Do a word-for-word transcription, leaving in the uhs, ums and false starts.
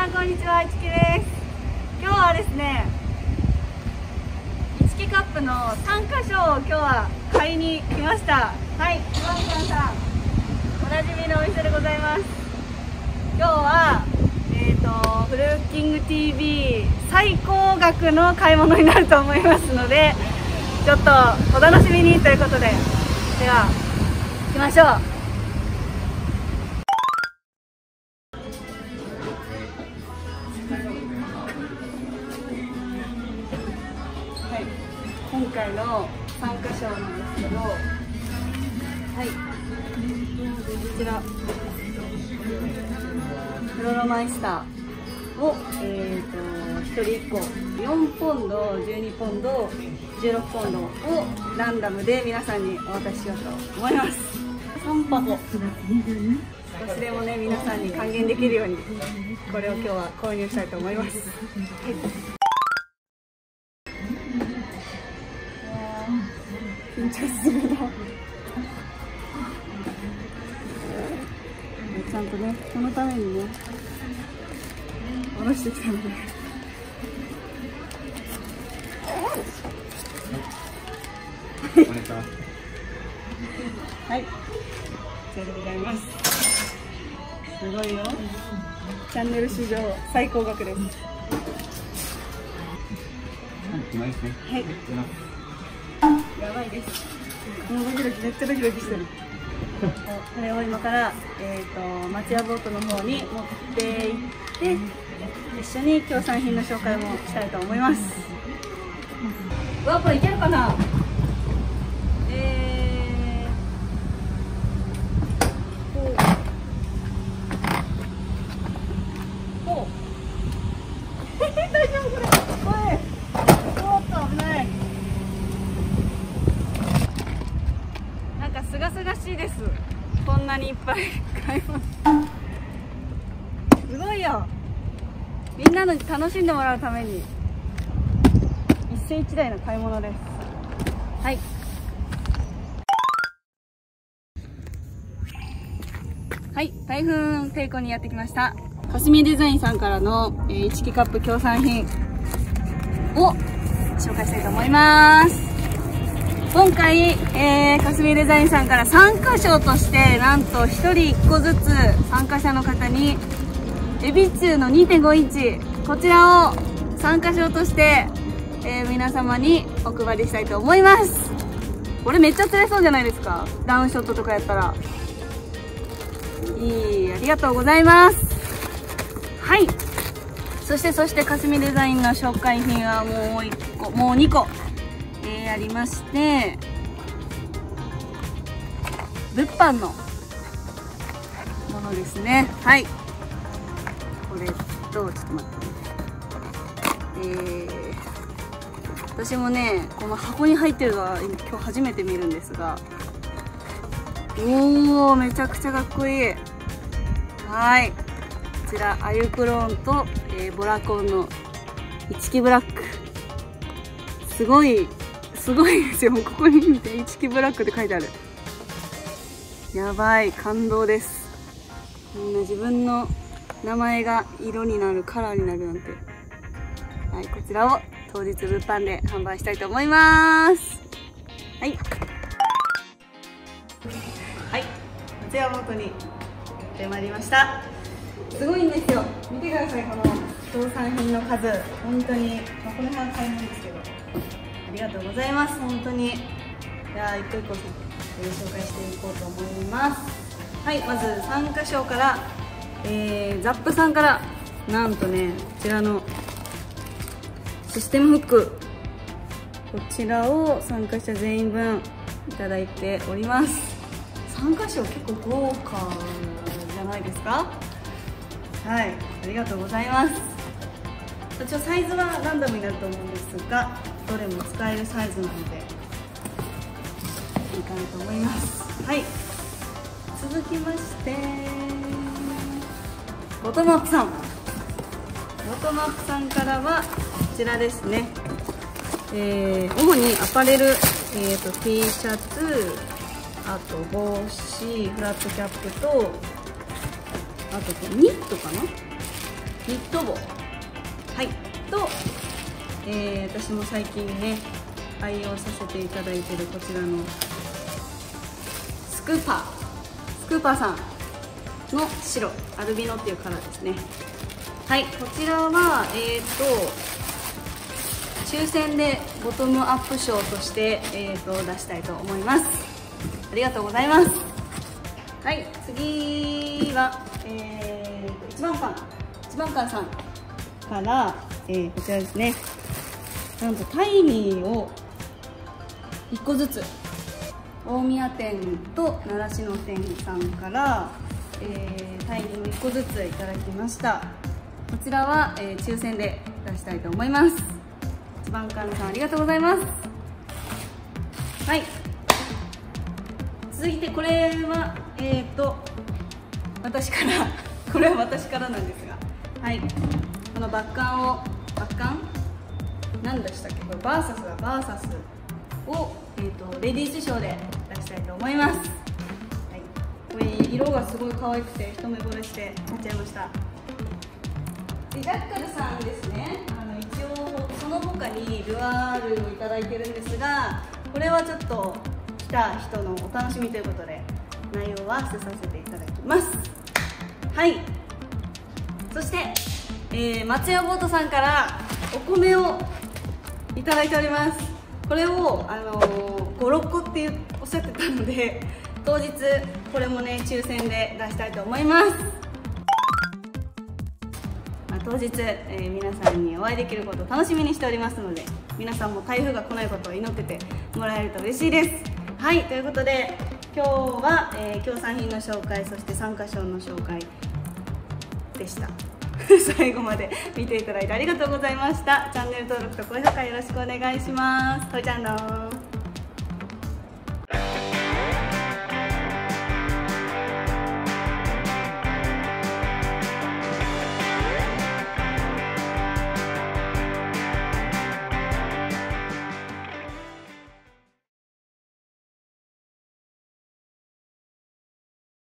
さんこんにちは、いちきです。今日はですね、いちきカップの参加賞を今日は買いに来ました。はい、ワンちゃんさん、おなじみのお店でございます。今日はえーとフルーキング ティーブイ 最高額の買い物になると思いますので、ちょっとお楽しみにということで、では行きましょう。今回の参加賞なんですけど、はい、こちらフロロマイスターを、えー、とひとりいっこよんポンド、じゅうにポンド、じゅうろくポンドをランダムで皆さんにお渡ししようと思います。さんぱこ少しでもね、皆さんに還元できるようにこれを今日は購入したいと思います。はい、緊張するな。ちゃんとね、このためにね下ろしてきたので、はい、こちらでございます。すごいよ、チャンネル史上最高額です。はい、やばいです。もうドキドキ、めっちゃドキドキしてる。これを今から、えーと、町屋ボートの方に持っていって、一緒に協賛品の紹介もしたいと思います。うわ、これいけるかな。えー、こうこう大丈夫これ、おい、おっと危ない。なんかすがすがしいです。こんなにいっぱい買います。すごいよ。みんなの楽しんでもらうために一世一代の買い物です。はい。はい、台風抵抗にやってきました。かすみデザインさんからの、えー、いちきカップ協賛品を紹介したいと思います。今回、えー、かすみデザインさんから参加賞として、なんとひとりいっこずつ参加者の方にエビチューの にてんご インチ、こちらを参加賞として、えー、皆様にお配りしたいと思います。これめっちゃ釣れそうじゃないですか、ダウンショットとかやったら。いい、ありがとうございます。はい、そしてそしてかすみデザインの紹介品はもういっこ、もうにこ、えー、ありまして、物販のものですね。はい、これとちょっと待ってね、えー、私もねこの箱に入ってるのは今日初めて見るんですが、おお、めちゃくちゃかっこいい。はい、こちらアユクローンと、えー、ボラコンのいちきブラック、すごいすごいですよ。ここに見ていちきブラックって書いてある。やばい、感動です。みんな自分の名前が色になる、カラーになるなんて。はい、こちらを当日物販で販売したいと思います。はい、はい、松屋ボートにやってまいりました。すごいんですよ、見てください、この協賛品の数。本当に、まあ、この辺は買い物ですけど、ありがとうございます。本当に。じゃあ一個一個紹介していこうと思います。はい、まず参加賞から、えー、ザップさんからなんとね、こちらのシステムフック、こちらを参加者全員分いただいております。参加賞結構豪華じゃないですか。はい、ありがとうございます。一応サイズはランダムになると思うんですが、どれも使えるサイズなのでいいかなと思います。はい、続きましてボトムアップさん、ボトムアップさんからはこちらですね、えー、主にアパレル、えー、と T シャツ、あと帽子、フラットキャップと、あとニットかな、 ニット帽、はいと、えー、私も最近ね愛用させていただいているこちらのスクーパースクーパーさんの白アルビノっていうカラーですね。はい、こちらはえっ、ー、と抽選でボトムアップ賞として、えー、と出したいと思います。ありがとうございます。はい、次は、えー、と一番館一番館さんから、えー、こちらですね。なんとタイニーをいっこずつ大宮店と習志野店さんから、えー、タイニーをいっこずついただきました。こちらは、えー、抽選で出したいと思います。一番館さんありがとうございます。はい、続いてこれはえっ、ー、と私からこれは私からなんですが、はい、このバッカンをバッカン何でしたっけ、これバーサスがバーサスを、えー、とレディースショーで出したいと思います。はい、これ色がすごい可愛くて一目惚れして買っちゃいました。でジャッカルさんですね、あの一応その他にルアー類をいただいてるんですが、これはちょっと来た人のお楽しみということで内容は伏せさせていただきます。はい、そして、えー、松屋ボートさんからお米をいただいております。これを、あのー、ごろっこっておっしゃってたので、当日これもね抽選で出したいと思います。まあ、当日、えー、皆さんにお会いできることを楽しみにしておりますので、皆さんも台風が来ないことを祈っててもらえると嬉しいです。はい、ということで今日は、えー、協賛品の紹介、そして参加賞の紹介でした最後まで見ていただいてありがとうございました。チャンネル登録と高評価よろしくお願いします。といちゃんの